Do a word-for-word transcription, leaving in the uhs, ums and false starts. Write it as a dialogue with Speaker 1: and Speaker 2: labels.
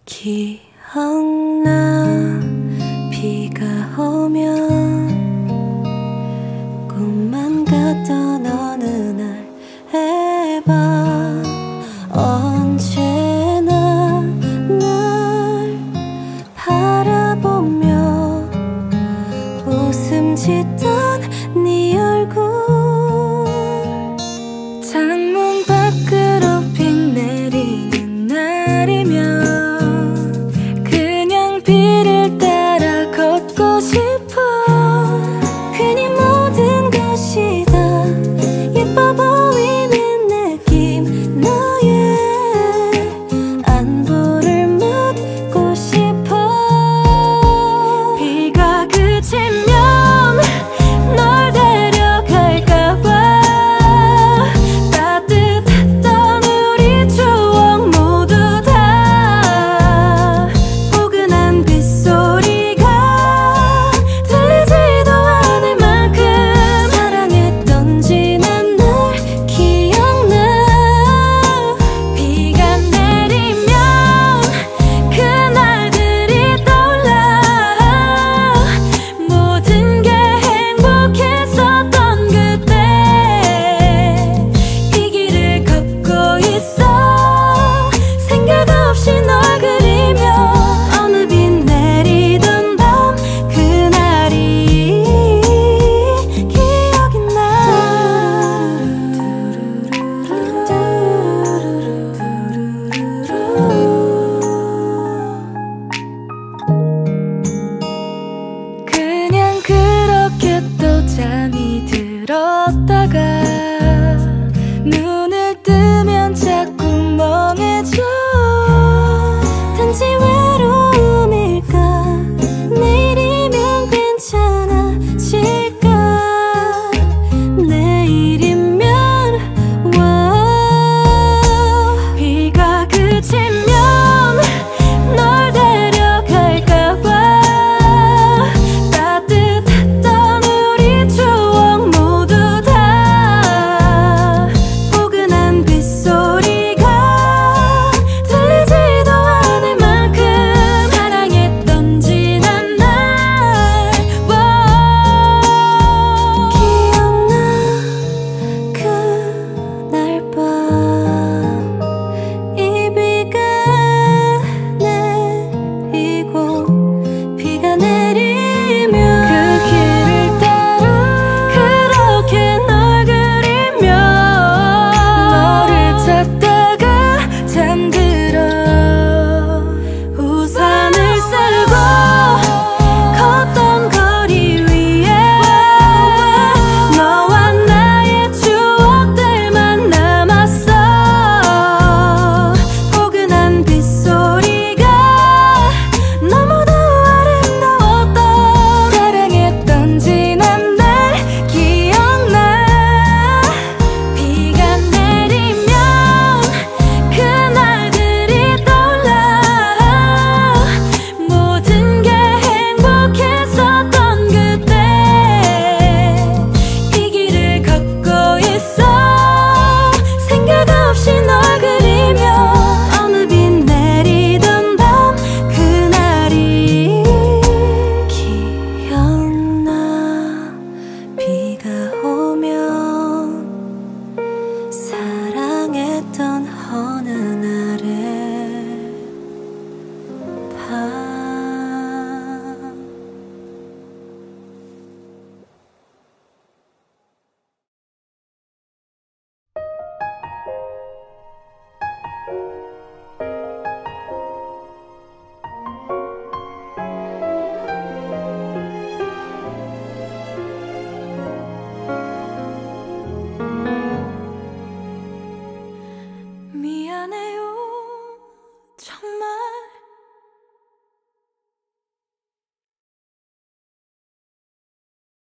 Speaker 1: 기억나 비가 오면 꿈만 같던 어느 날 해봐 언제나 날 바라보며 웃음 짓던 네 얼굴 창문 밖으로 비 내리는 날이면 그냥 비를 따라 걷고 싶어. 그냥 모든 것이 다 예뻐 보이는 느낌 너의 안부를 묻고 싶어. 비가 그치면 널 데려갈까봐 따뜻했던 우리 추억 모두 다 포근한 빗소리가 들리지도 않을 만큼 사랑했던 지난 날 기억나. 비가 내리면 그날들이 떠올라 모든 게 행복했었던 그때 이 길을 걷고 있어 생각 없이 널 그리며 어느 비 내리던 밤 그날이 기억이 나. 그냥 그렇게 또 잠이 들었다가 눈을 뜨면 자꾸 멍해져. 단지 외로움일까 내일이면 괜찮아질까. 내일이면 와 비가 그치면 널 데려갈까봐 따뜻했던 우리 추억 모두 다 포근한 빗소리가 들리지도 않을 만큼 사랑했던 지난 날 기억나. 그날 밤 이 비가 내리고 비가 내리면 그 길을 따라 그렇게 널 그리며 너를 찾다가 잠들어. 우산을 쓰고 걷던 거리 위에 너와 나의 추억들만 남았어. 포근한 빗소리가 너무도 아름다웠던 사랑했던 지난 날 기억나. 비가 내리면 그날들이 떠올라 모든 게 행복했었던 그때 이 길을 걷고 있어 생각 없이 널 그리며 어느 비 내리던 밤 그날이 기억나. 비가 오면 사랑했던 어느 날의 밤 미안해